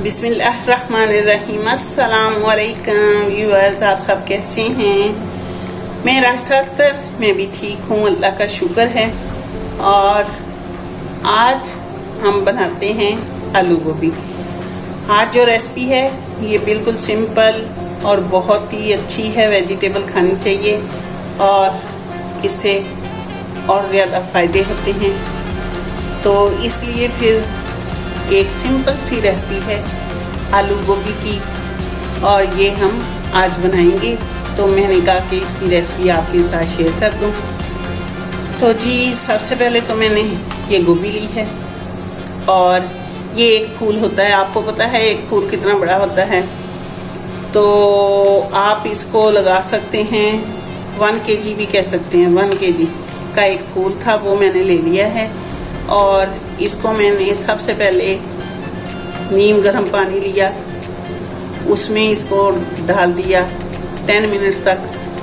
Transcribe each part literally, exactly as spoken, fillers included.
बिस्मिल्लाहिर्रहमानिर्रहीम। अस्सलाम वालेकुम व्यूअर्स, आप सब कैसे हैं? मैं राष्ट्र अख्तर, मैं भी ठीक हूँ, अल्लाह का शुक्र है। और आज हम बनाते हैं आलू गोभी। आज जो रेसिपी है ये बिल्कुल सिंपल और बहुत ही अच्छी है। वेजिटेबल खानी चाहिए और इससे और ज़्यादा फ़ायदे होते हैं, तो इसलिए फिर एक सिंपल सी रेसिपी है आलू गोभी की और ये हम आज बनाएंगे। तो मैंने कहा कि इसकी रेसिपी आपके साथ शेयर कर दूं। तो जी, सबसे पहले तो मैंने ये गोभी ली है और ये एक फूल होता है। आपको पता है एक फूल कितना बड़ा होता है, तो आप इसको लगा सकते हैं। वन के जी भी कह सकते हैं। वन के जी का एक फूल था, वो मैंने ले लिया है और इसको मैंने सबसे पहले नीम गर्म पानी लिया, उसमें इसको डाल दिया टेन मिनट्स तक,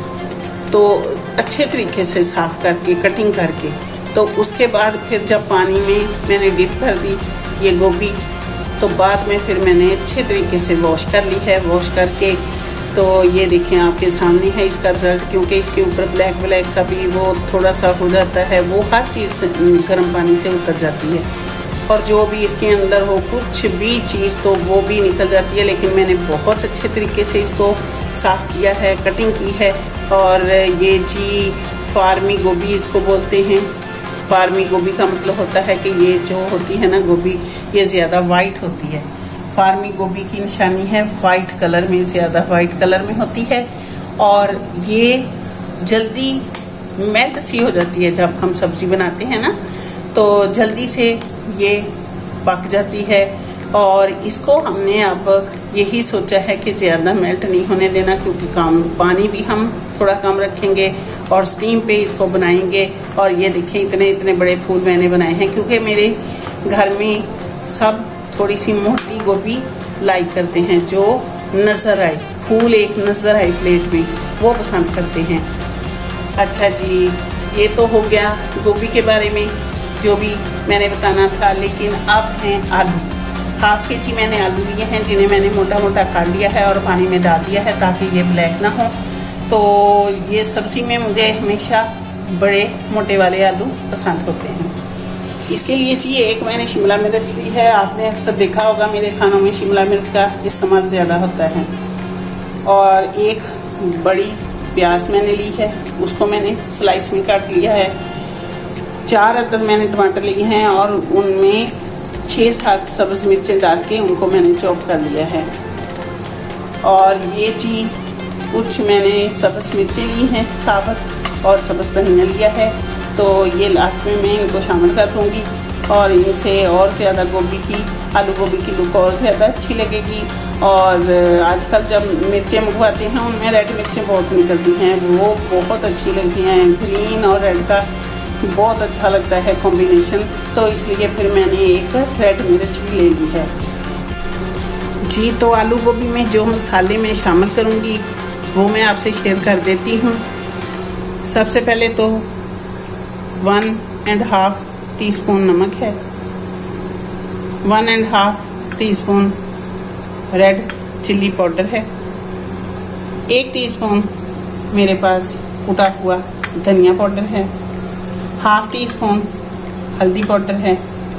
तो अच्छे तरीके से साफ करके कटिंग करके। तो उसके बाद फिर जब पानी में मैंने डिप कर दी ये गोभी, तो बाद में फिर मैंने अच्छे तरीके से वॉश कर ली है। वॉश करके तो ये देखें आपके सामने है इसका रिजल्ट, क्योंकि इसके ऊपर ब्लैक ब्लैक सा भी वो थोड़ा सा हो जाता है, वो हर चीज़ गर्म पानी से उतर जाती है और जो भी इसके अंदर हो कुछ भी चीज़ तो वो भी निकल जाती है। लेकिन मैंने बहुत अच्छे तरीके से इसको साफ़ किया है, कटिंग की है। और ये जी फार्मी गोभी इसको बोलते हैं। फार्मी गोभी का मतलब होता है कि ये जो होती है ना गोभी, ये ज़्यादा वाइट होती है। फार्मी गोभी की निशानी है वाइट कलर में, ज़्यादा वाइट कलर में होती है और ये जल्दी मेल्ट सी हो जाती है। जब हम सब्ज़ी बनाते हैं ना तो जल्दी से ये पक जाती है। और इसको हमने अब यही सोचा है कि ज़्यादा मेल्ट नहीं होने देना, क्योंकि कम पानी भी हम थोड़ा कम रखेंगे और स्टीम पे इसको बनाएंगे। और ये देखिए इतने इतने बड़े फूल मैंने बनाए हैं, क्योंकि मेरे घर में सब थोड़ी सी मोटी गोभी लाइक करते हैं, जो नज़र आए, फूल एक नज़र आए प्लेट में, वो पसंद करते हैं। अच्छा जी, ये तो हो गया गोभी के बारे में जो भी मैंने बताना था। लेकिन अब हैं आलू। हाफ के जी मैंने आलू लिए हैं, जिन्हें मैंने मोटा मोटा काट लिया है और पानी में डाल दिया है ताकि ये ब्लैक ना हो। तो ये सब्ज़ी में मुझे हमेशा बड़े मोटे वाले आलू पसंद होते हैं। इसके लिए जी एक मैंने शिमला मिर्च ली है। आपने अक्सर देखा होगा मेरे खानों में शिमला मिर्च का इस्तेमाल ज़्यादा होता है। और एक बड़ी प्याज मैंने ली है, उसको मैंने स्लाइस में काट लिया है। चार अदद मैंने टमाटर लिए हैं और उनमें छः सात सब्ज़ मिर्चें डाल के उनको मैंने चॉप कर लिया है। और ये जी कुछ मैंने सब्ज़ मिर्चें ली हैं साबुत और सब्ज़ धनिया लिया है, तो ये लास्ट में मैं इनको शामिल कर दूँगी और इनसे और ज़्यादा गोभी की आलू गोभी की लुक और ज़्यादा अच्छी लगेगी। और आजकल जब मिर्चें मंगवाते हैं उनमें रेड मिर्चें बहुत निकलती हैं, वो बहुत अच्छी लगती हैं। ग्रीन और रेड का बहुत अच्छा लगता है कॉम्बिनेशन, तो इसलिए फिर मैंने एक रेड मिर्च भी ले ली है जी। तो आलू गोभी में जो मसाले मैं शामिल करूँगी वो मैं आपसे शेयर कर देती हूँ। सबसे पहले तो one and half teaspoon नमक है, one and half teaspoon red chilli powder है, एक टीस्पून मेरे पास कुटा हुआ धनिया पाउडर है, हाफ टी स्पून हल्दी पाउडर है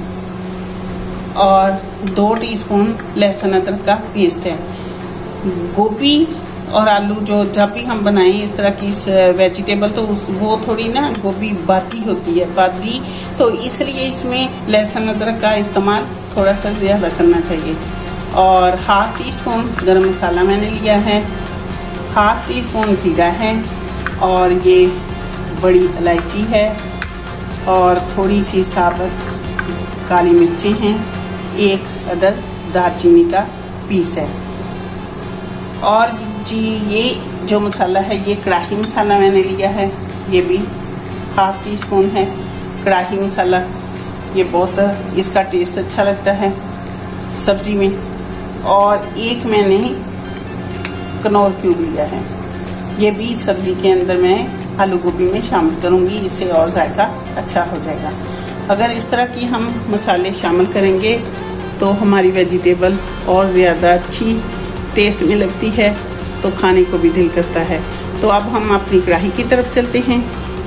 और दो टीस्पून लहसुन अदरक का पेस्ट है। गोभी और आलू जो जब भी हम बनाएं इस तरह की वेजिटेबल, तो उस वो थोड़ी ना गोभी बाती होती है, बाती, तो इसलिए इसमें लहसुन अदरक का इस्तेमाल थोड़ा सा ज़्यादा करना चाहिए। और हाफ टी स्पून गरम मसाला मैंने लिया है, हाफ टी स्पून जीरा है और ये बड़ी इलायची है और थोड़ी सी साबुत काली मिर्चें हैं, एक अदद दालचीनी का पीस है। और जी ये जो मसाला है ये कढ़ाई मसाला मैंने लिया है, ये भी हाफ टी स्पून है कढ़ाई मसाला। ये बहुत इसका टेस्ट अच्छा लगता है सब्ज़ी में। और एक मैंने कनौर क्यूब लिया है, ये भी सब्ज़ी के अंदर मैं आलू गोभी में शामिल करूँगी, इससे और जायका अच्छा हो जाएगा। अगर इस तरह की हम मसाले शामिल करेंगे तो हमारी वेजिटेबल और ज़्यादा अच्छी टेस्ट में लगती है, तो खाने को भी दिल करता है। तो अब हम अपनी कढ़ाई की तरफ चलते हैं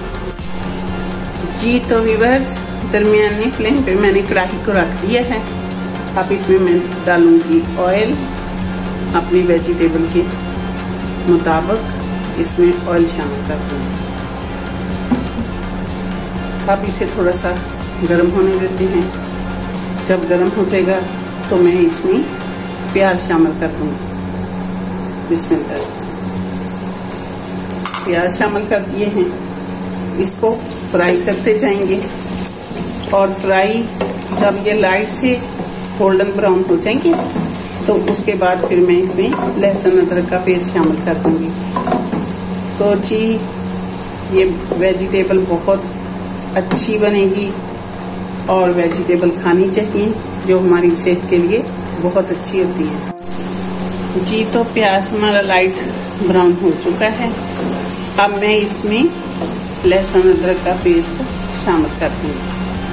जी। तो व्यूअर्स, दरमियानी फ्लेम पे मैंने कढ़ाई को रख दिया है। अब इसमें मैं डालूंगी ऑयल अपनी वेजिटेबल के मुताबिक, इसमें ऑयल शामिल कर दूँगी। अब इसे थोड़ा सा गर्म होने देते हैं। जब गर्म हो जाएगा तो मैं इसमें प्याज शामिल कर दूँगी। बिस्मिल्लाह, प्याज शामिल कर दिए हैं। इसको फ्राई करते जाएंगे और फ्राई जब ये लाइट से गोल्डन ब्राउन हो जाएंगे तो उसके बाद फिर मैं इसमें लहसुन अदरक का पेस्ट शामिल कर दूंगी। तो जी, ये वेजिटेबल बहुत अच्छी बनेगी और वेजिटेबल खानी चाहिए जो हमारी सेहत के लिए बहुत अच्छी होती है जी। तो प्याज हमारा लाइट ब्राउन हो चुका है। अब मैं इसमें लहसुन अदरक का पेस्ट शामिल कर दूंगी।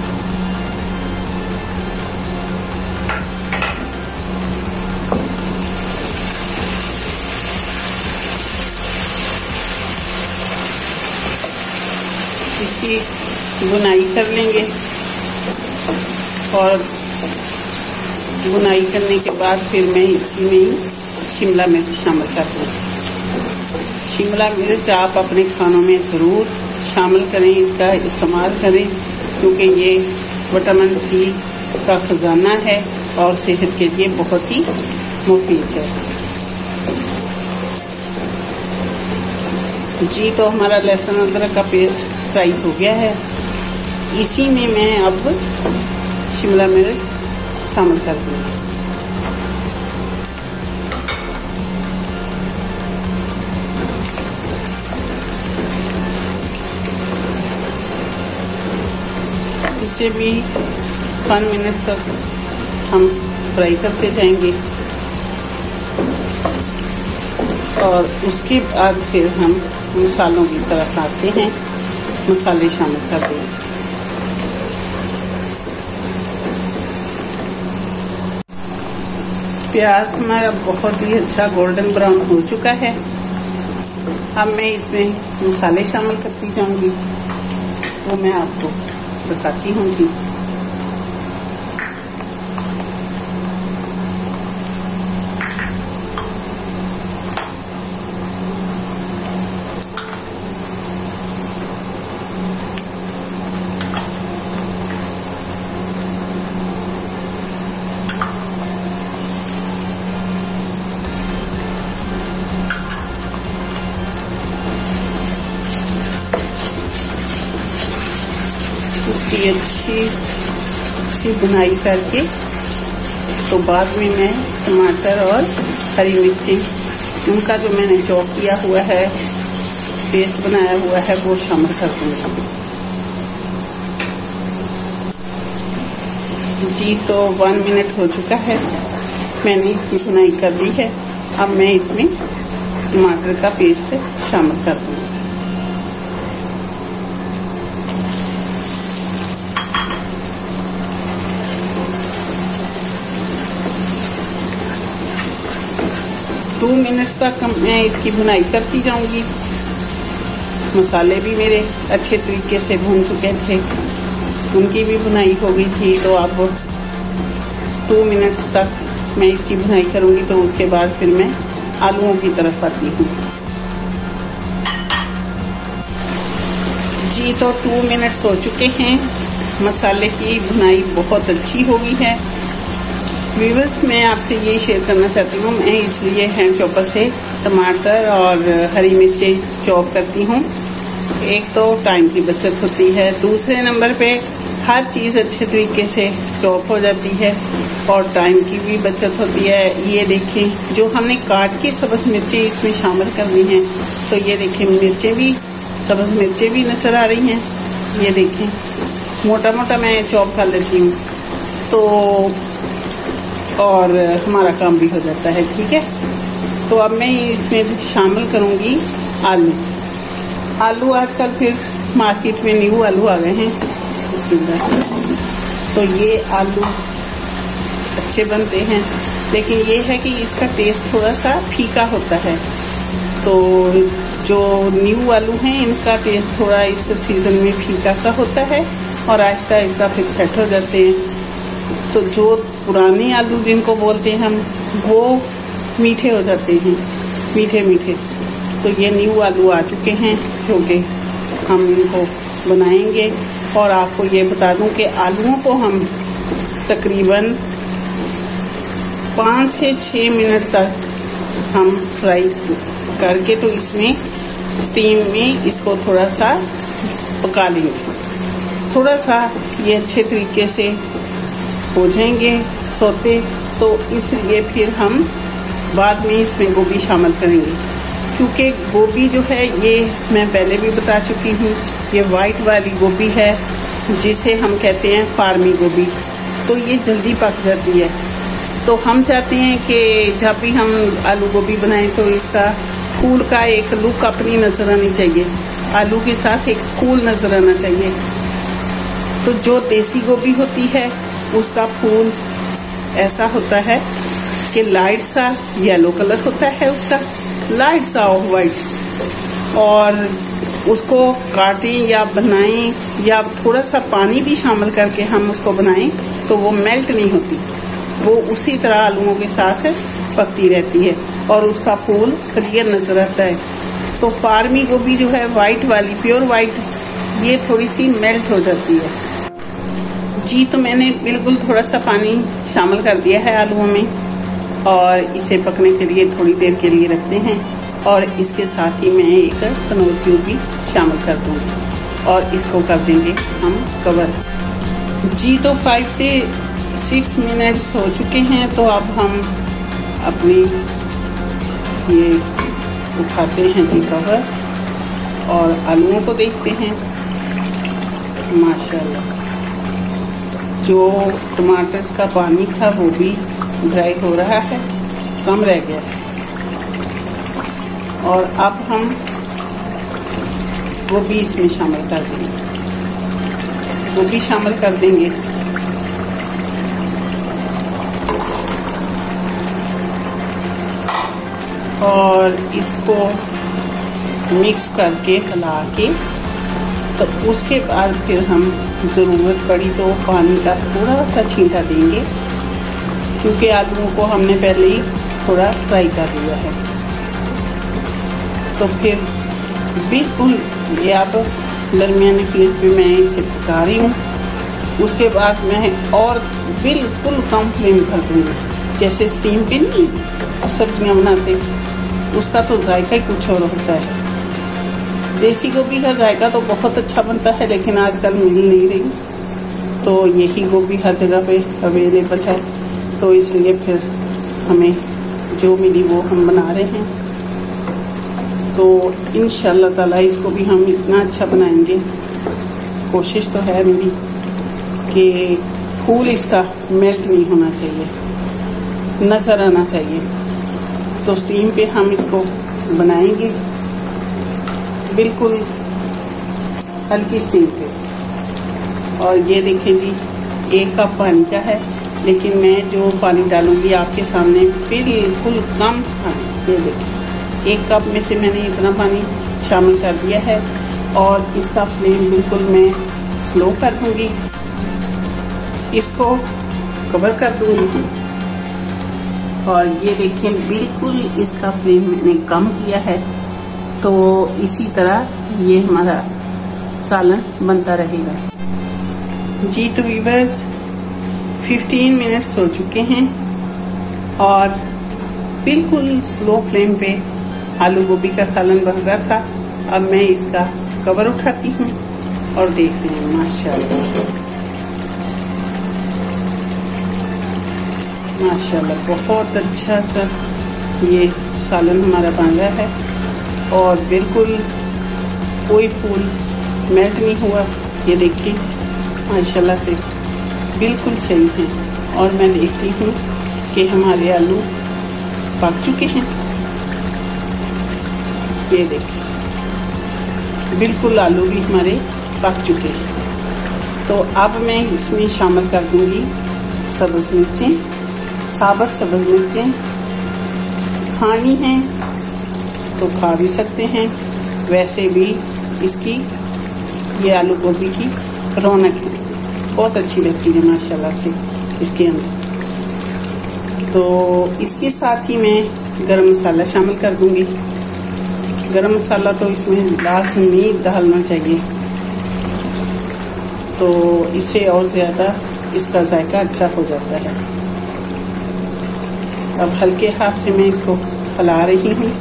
इसकी बुनाई कर लेंगे और बुनाई करने के बाद फिर मैं इसमें शिमला मिर्च शामिल कर दूँगी। शिमला मिर्च आप अपने खानों में ज़रूर शामिल करें, इसका इस्तेमाल करें, क्योंकि ये विटामिन सी का खजाना है और सेहत के लिए बहुत ही मुफीद है जी। तो हमारा लहसुन अदरक का पेस्ट फ्राई हो गया है। इसी में मैं अब शिमला मिर्च शामिल कर दूँगी। इसे भी पाँच मिनट तक हम फ्राई करते जाएंगे और उसके बाद फिर हम मसालों की तरफ आते हैं। मसाले शामिल कर देंगे। प्याज हमारा बहुत ही अच्छा गोल्डन ब्राउन हो चुका है। अब मैं इसमें मसाले शामिल करती जाऊंगी, वो मैं आपको बताती हूँ जी। उसकी अच्छी सी बुनाई करके तो बाद में मैं टमाटर और हरी मिर्ची, उनका जो मैंने चॉप किया हुआ है, पेस्ट बनाया हुआ है, वो शामिल कर दूँगी जी। तो वन मिनट हो चुका है, मैंने इसकी बुनाई कर ली है। अब मैं इसमें टमाटर का पेस्ट शामिल कर दूँगी। टू मिनट्स तक मैं इसकी भुनाई करती जाऊंगी। मसाले भी मेरे अच्छे तरीके से भून चुके थे, उनकी भी भुनाई हो गई थी। तो अब टू मिनट्स तक मैं इसकी भुनाई करूंगी, तो उसके बाद फिर मैं आलूओं की तरफ आती हूँ जी। तो टू मिनट्स हो चुके हैं, मसाले की भुनाई बहुत अच्छी हो गई है। व्यूअर्स, मैं आपसे ये शेयर करना चाहती हूँ, मैं इसलिए हैंड चॉपर से टमाटर और हरी मिर्चें चॉप करती हूँ। एक तो टाइम की बचत होती है, दूसरे नंबर पे हर चीज़ अच्छे तरीके से चॉप हो जाती है और टाइम की भी बचत होती है। ये देखें, जो हमने काट के सब्ज़ मिर्चें इसमें शामिल करनी हैं, तो ये देखें मिर्चें भी, सब्ज़ मिर्चें भी नज़र आ रही हैं। ये देखें, मोटा मोटा मैं चॉप कर लेती हूँ, तो और हमारा काम भी हो जाता है। ठीक है, तो अब मैं इसमें शामिल करूँगी आलू। आलू आजकल फिर मार्केट में न्यू आलू आ गए हैं, इसमें तो ये आलू अच्छे बनते हैं, लेकिन ये है कि इसका टेस्ट थोड़ा सा फीका होता है। तो जो न्यू आलू हैं इनका टेस्ट थोड़ा इस सीज़न में फीका सा होता है और आहिस्ता आहिस्ता फिर सेट हो जाते हैं। तो जो पुराने आलू जिनको बोलते हैं हम, वो मीठे हो जाते हैं, मीठे मीठे। तो ये न्यू आलू आ चुके हैं जो कि हम इनको बनाएंगे। और आपको ये बता दूं कि आलूओं को हम तकरीबन पाँच से छः मिनट तक हम फ्राई करके तो इसमें स्टीम में इसको थोड़ा सा पका लेंगे। थोड़ा सा ये अच्छे तरीके से हो जाएंगे सोते, तो इसलिए फिर हम बाद में इसमें गोभी शामिल करेंगे। क्योंकि गोभी जो है ये मैं पहले भी बता चुकी हूँ, ये वाइट वाली गोभी है जिसे हम कहते हैं फार्मी गोभी। तो ये जल्दी पक जाती है। तो हम चाहते हैं कि जब भी हम आलू गोभी बनाएं तो इसका फूल का एक लुक अपनी नज़र आनी चाहिए, आलू के साथ एक फूल नज़र आना चाहिए। तो जो देसी गोभी होती है उसका फूल ऐसा होता है कि लाइट सा येलो कलर होता है, उसका लाइट सा ऑफ वाइट। और उसको काटें या बनाएं या थोड़ा सा पानी भी शामिल करके हम उसको बनाएं तो वो मेल्ट नहीं होती, वो उसी तरह आलूओं के साथ पकती रहती है और उसका फूल क्लियर नजर आता है। तो फार्मी गोभी जो है वाइट वाली, प्योर वाइट, ये थोड़ी सी मेल्ट हो जाती है जी। तो मैंने बिल्कुल थोड़ा सा पानी शामिल कर दिया है आलूओं में और इसे पकने के लिए थोड़ी देर के लिए रखते हैं। और इसके साथ ही मैं एक तनोर क्यूब भी शामिल कर दूँगी और इसको कर देंगे हम कवर जी। तो फाइव से सिक्स मिनट्स हो चुके हैं। तो अब हम अपनी ये उठाते हैं जी कवर और आलूओं को देखते हैं। माशाल्लाह जो टमाटर का पानी था वो भी ड्राई हो रहा है, कम रह गया है। और अब हम वो भी इसमें शामिल कर देंगे, वो भी शामिल कर देंगे। और इसको मिक्स करके हिला के, तो उसके बाद फिर हम ज़रूरत पड़ी तो पानी का थोड़ा सा छींटा देंगे, क्योंकि आलूओं को हमने पहले ही थोड़ा फ्राई कर लिया है। तो फिर बिल्कुल ये अब दरमियानी फ्लेम पे मैं इसे पका रही हूँ। उसके बाद मैं और बिल्कुल कम फ्लेम कर दूँगी, जैसे स्टीम पे नहीं सब्जियाँ बनाते, उसका तो जायका ही कुछ और होता है। देसी गोभी का जायका तो बहुत अच्छा बनता है, लेकिन आजकल मिल नहीं रही। तो यही गोभी हर जगह पे अवेलेबल है, तो इसलिए फिर हमें जो मिली वो हम बना रहे हैं। तो इंशाल्लाह ताला इसको भी हम इतना अच्छा बनाएंगे, कोशिश तो है मेरी कि फूल इसका मेल्ट नहीं होना चाहिए, नज़र आना चाहिए। तो स्टीम पे हम इसको बनाएंगे बिल्कुल हल्की स्टीम पे। और ये देखें जी, एक कप पानी का है, लेकिन मैं जो पानी डालूंगी आपके सामने बिल्कुल कम पानी। ये देखें, एक कप में से मैंने इतना पानी शामिल कर दिया है। और इसका फ्लेम बिल्कुल मैं स्लो कर दूंगी, इसको कवर कर दूंगी। और ये देखें, बिल्कुल इसका फ्लेम मैंने कम किया है। तो इसी तरह ये हमारा सालन बनता रहेगा जी। तो व्यूअर्स फिफ्टीन मिनट्स हो चुके हैं और बिल्कुल स्लो फ्लेम पे आलू गोभी का सालन बन रहा था। अब मैं इसका कवर उठाती हूँ और देखते हैं। माशाल्लाह माशाल्लाह बहुत अच्छा सा ये सालन हमारा बन रहा है और बिल्कुल कोई फूल मेल्ट नहीं हुआ। ये देखिए माशाल्लाह से बिल्कुल सही है। और मैं देखती हूँ कि हमारे आलू पक चुके हैं। ये देखिए बिल्कुल आलू भी हमारे पक चुके हैं। तो अब मैं इसमें शामिल कर दूंगी सब्ज़ मिर्चें साबुत सब्ज़ मिर्चें खानी हैं तो खा भी सकते हैं, वैसे भी इसकी ये आलू गोभी की रौनक है, बहुत अच्छी लगती है माशाल्लाह से इसके अंदर। तो इसके साथ ही मैं गरम मसाला शामिल कर दूंगी। गरम मसाला तो इसमें लाजमी डालना चाहिए, तो इससे और ज़्यादा इसका जायका अच्छा हो जाता है। अब हल्के हाथ से मैं इसको हिला रही हूँ।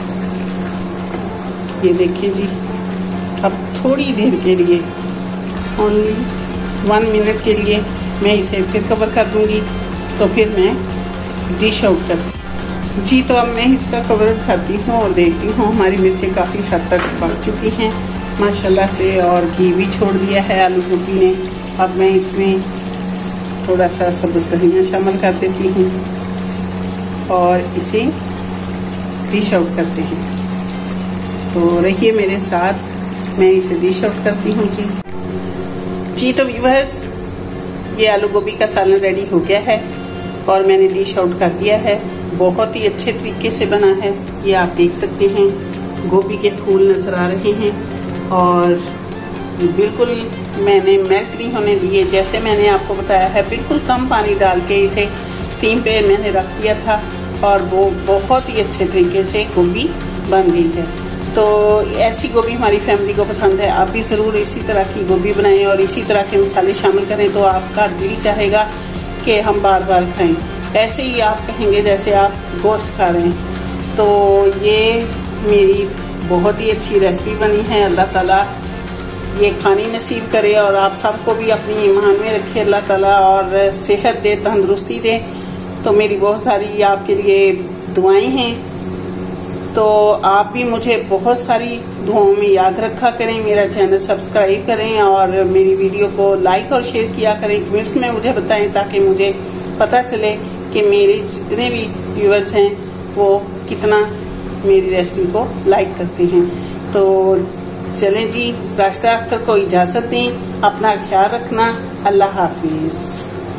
ये देखिए जी, अब थोड़ी देर के लिए, ओनली वन मिनट के लिए मैं इसे फिर कवर कर दूंगी, तो फिर मैं डिश आउट करती जी। तो अब मैं इसका कवर उठाती हूँ और देखती हूँ हमारी मिर्चें काफ़ी हद तक पक चुकी हैं माशाल्लाह से, और घी भी छोड़ दिया है आलू गोभी ने। अब मैं इसमें थोड़ा सा सब्ज़ धनिया शामिल कर देती हूँ और इसे डिश आउट करते हैं। तो रहिए मेरे साथ, मैं इसे डिश आउट करती हूँ जी। जी तो व्यूअर्स, ये आलू गोभी का सालन रेडी हो गया है और मैंने डिश आउट कर दिया है। बहुत ही अच्छे तरीके से बना है, ये आप देख सकते हैं। गोभी के फूल नज़र आ रहे हैं और बिल्कुल मैंने मेल्ट नहीं होने दिए, जैसे मैंने आपको बताया है। बिल्कुल कम पानी डाल के इसे स्टीम पे मैंने रख दिया था और वो बहुत ही अच्छे तरीके से गोभी बन गई है। तो ऐसी गोभी हमारी फैमिली को पसंद है। आप भी ज़रूर इसी तरह की गोभी बनाएं और इसी तरह के मसाले शामिल करें, तो आपका दिल चाहेगा कि हम बार बार खाएं। ऐसे ही आप कहेंगे जैसे आप गोश्त खा रहे हैं। तो ये मेरी बहुत ही अच्छी रेसिपी बनी है। अल्लाह ताला ये खानी नसीब करे और आप सबको भी अपनी ईमान में रखे अल्लाह ताला, और सेहत दे, तंदुरुस्ती दे। तो मेरी बहुत सारी आपके लिए दुआएं हैं, तो आप भी मुझे बहुत सारी दुआओं में याद रखा करें। मेरा चैनल सब्सक्राइब करें और मेरी वीडियो को लाइक और शेयर किया करें। कमेंट्स में मुझे बताएं ताकि मुझे पता चले कि मेरे जितने भी व्यूअर्स हैं वो कितना मेरी रेसिपी को लाइक करते हैं। तो चलें जी, राष्ट्र अख्तर को इजाज़त दें, अपना ख्याल रखना। अल्लाह हाफिज़।